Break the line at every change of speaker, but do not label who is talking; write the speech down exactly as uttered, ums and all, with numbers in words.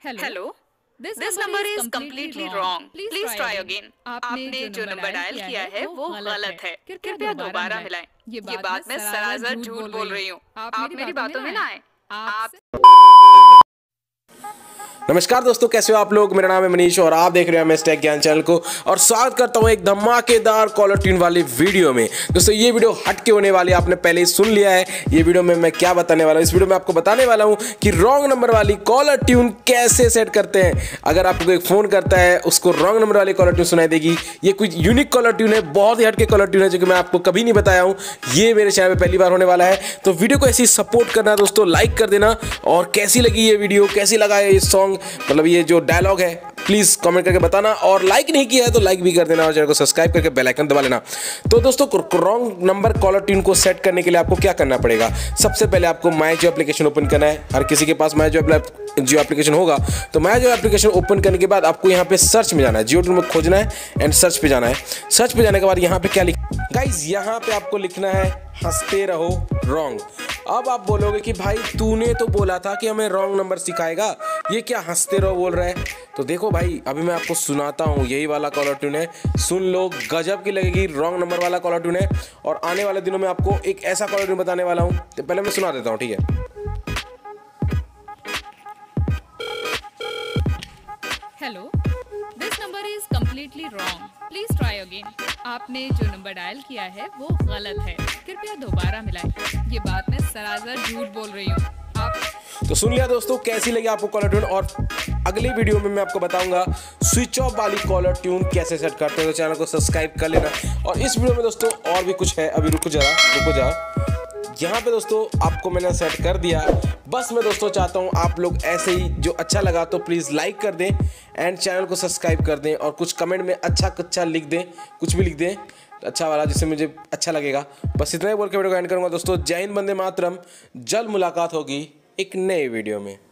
Hello,
hello,
this
this
number
number
is
is
completely
completely
wrong.
Wrong.
Please
please
try
try
again.
Again.
आपने जो number dial किया है वो गलत है। कृपया दोबारा मिलाएं। ये
ये
बात मैं
बात मैं
सरासर
सरासर
झूठ
झूठ
बोल
बोल
रही हूँ।
रही हूँ।
आप
आप
मेरी बातों में ना आए।
आप
आपसे
नमस्कार दोस्तों, कैसे हो आप लोग। मेरा नाम है मनीष और आप देख रहे हैं एमएस टेक ज्ञान चैनल को। और स्वागत करता हूं एक धमाकेदार कॉलर ट्यून वाली वीडियो में। दोस्तों ये वीडियो हट के होने वाली है, आपने पहले ही सुन लिया है। ये वीडियो में मैं क्या बताने वाला हूं, इस वीडियो में आपको बताने वाला हूं कि रॉन्ग नंबर वाली कॉलर ट्यून कैसे सेट करते हैं। अगर आपको कोई फोन करता है उसको रॉन्ग नंबर वाली कॉलर ट्यून सुनाई देगी। ये कुछ यूनिक कॉलर ट्यून है, बहुत ही हटके कॉलर ट्यून है जो कि मैं आपको कभी नहीं बताया हूं। ये मेरे चैनल पे पहली बार होने वाला है, तो वीडियो को ऐसी सपोर्ट करना दोस्तों, लाइक कर देना। और कैसी लगी ये वीडियो, कैसी लगा ये सॉन्ग, मतलब ये जो डायलॉग है, प्लीज कमेंट करके बताना। और लाइक नहीं किया है तो लाइक भी कर देना और चैनल को सब्सक्राइब करके बेल आइकन दबा लेना। तो दोस्तों रॉन्ग नंबर कॉलर ट्यून को सेट करने के लिए आपको क्या करना पड़ेगा। सबसे पहले आपको माय जियो एप्लीकेशन ओपन करना है। हर किसी के पास माय जियो जियो एप्लीकेशन होगा। तो माय जियो एप्लीकेशन ओपन करने के बाद आपको यहाँ पे सर्च में जाना है, जियो में खोजना है एंड सर्च पे जाना है। सर्च पे जाने के बाद यहाँ पे क्या लिख गाइज, यहाँ पे आपको लिखना है हंसते रहो रॉन्ग। अब आप बोलोगे कि भाई तूने तो बोला था कि हमें रॉन्ग नंबर सिखाएगा, ये क्या हंसते रहो बोल रहा है। तो देखो भाई, अभी मैं आपको सुनाता हूँ, यही वाला कॉलर ट्यून है, सुन लो, गजब की लगेगी। रॉन्ग नंबर वाला कॉलर ट्यून है और आने वाले दिनों में आपको एक ऐसा कॉलर ट्यून बताने वाला हूँ। तो पहले मैं सुना देता हूँ, ठीक है।
Hello, this number is completely wrong. Please try again. आपने जो नंबर डायल किया है वो गलत है। कृपया दोबारा मिलाएं। ये बात मैं सरासर झूठ बोल रही हूँ। आप
तो सुन लिया दोस्तों, कैसी लगी आपको कॉलर ट्यून। और अगली वीडियो में मैं आपको बताऊंगा स्विच ऑफ वाली कॉलर ट्यून कैसे सेट करते हैं। तो चैनल को सब्सक्राइब कर लेना। और इस वीडियो में दोस्तों और भी कुछ है, अभी रुको जरा, रुको जाओ। यहाँ पे दोस्तों आपको मैंने सेट कर दिया। बस मैं दोस्तों चाहता हूँ आप लोग ऐसे ही, जो अच्छा लगा तो प्लीज़ लाइक कर दें एंड चैनल को सब्सक्राइब कर दें। और कुछ कमेंट में अच्छा अच्छा लिख दें, कुछ भी लिख दें अच्छा वाला, जिससे मुझे अच्छा लगेगा। बस इतना ही बोल के वीडियो को एंड करूँगा दोस्तों। जय हिंद, वंदे मातरम। जल्द मुलाकात होगी एक नए वीडियो में।